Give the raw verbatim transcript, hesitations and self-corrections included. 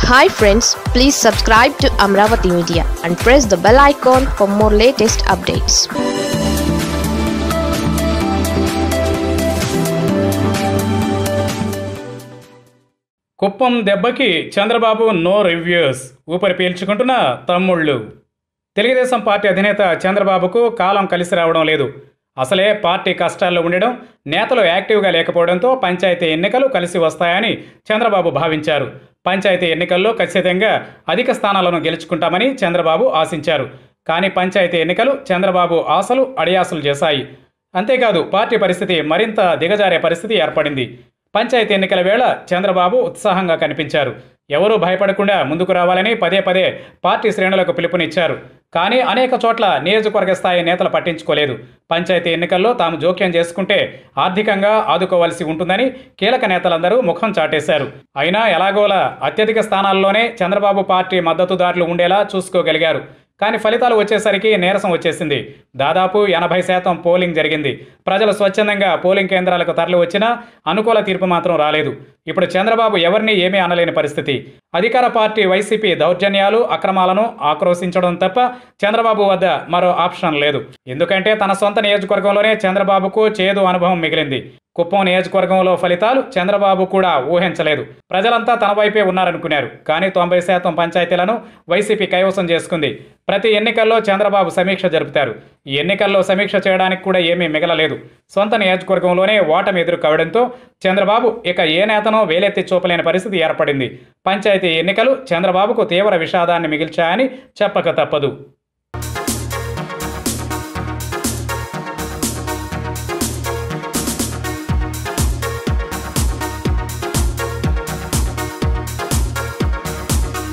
Hi friends, please subscribe to Amaravathi Media and press the bell icon for more latest updates. Kuppam దెబ్బకి Chandrababu no reviews, ఊపిరి పీల్చుకుంటున్న తమ్ముళ్ళు. Telugu Desam party అధినేత చంద్రబాబుకు కాలం కలిసి రావడం లేదు. అసలే పార్టీ కష్టాల్లో ఉండడం, నేతలు యాక్టివ్గా లేకపోవడంతో పంచాయతీ ఎన్నికలు కలిసి వస్తాయని చంద్రబాబు భావించారు. పంచాయతీ ఎన్నికల్లో ఖచ్చితంగా అధిక స్థానాలను గెలుచుకుంటామని చంద్రబాబు ఆశించారు. కానీ పంచాయతీ ఎన్నికలు చంద్రబాబు ఆశలు అడియాసలు చేశాయి. అంతేకాదు పార్టీ పరిస్థితి మరింత దిగజారే పరిస్థితి ఏర్పడింది. పంచాయతీ ఎన్నికల వేళ చంద్రబాబు ఉత్సాహంగా కనిపించారు. ఎవరూ భయపడకుండా ముందుకు రావాలని పదే పదే పార్టీ శ్రేణులకు పిలుపునిచ్చారు. కానీ అనేక చోట్ల నియోజకవర్గ స్థాయి నేతలు పట్టించుకోలేదు. పంచాయతీ ఎన్నికల్లో తాము జోక్యం చేసుకుంటే ఆర్థికంగా ఆదుకోవాల్సి ఉంటుందని కీలక నేతలందరూ ముఖం చాటేశారు. అయినా ఎలాగోలా అత్యధిక స్థానాల్లోనే చంద్రబాబు పార్టీ మద్దతుదారులు ఉండేలా చూసుకోగలిగారు. కానీ ఫలితాలు వచ్చేసరికి నీరసం వచ్చేసింది. దాదాపు ఎనభై శాతం పోలింగ్ జరిగింది. ప్రజలు స్వచ్ఛందంగా పోలింగ్ కేంద్రాలకు తరలి వచ్చినా అనుకూల తీర్పు మాత్రం రాలేదు. ఇప్పుడు చంద్రబాబు ఎవరిని ఏమీ అనలేని పరిస్థితి. అధికార పార్టీ వైసీపీ దౌర్జన్యాలు, అక్రమాలను ఆక్రోశించడం తప్ప చంద్రబాబు వద్ద మరో ఆప్షన్ లేదు. ఎందుకంటే తన సొంత నియోజకవర్గంలోనే చంద్రబాబుకు చేదు అనుభవం మిగిలింది. కుప్పం నియోజకవర్గంలో ఫలితాలు చంద్రబాబు కూడా ఊహించలేదు. ప్రజలంతా తన వైపే ఉన్నారనుకున్నారు. కానీ తొంభై శాతం పంచాయతీలను వైసీపీ కైవసం చేసుకుంది. ప్రతి ఎన్నికల్లో చంద్రబాబు సమీక్ష జరుపుతారు. ఈ ఎన్నికల్లో సమీక్ష చేయడానికి కూడా ఏమీ మిగలలేదు. సొంత నియోజకవర్గంలోనే ఓటమి ఎదురు కావడంతో చంద్రబాబు ఇక ఏ నేతనో వేలెత్తి చూపలేని పరిస్థితి ఏర్పడింది. పంచాయతీ ఎన్నికలు చంద్రబాబుకు తీవ్ర విషాదాన్ని మిగిల్చాయని చెప్పక తప్పదు.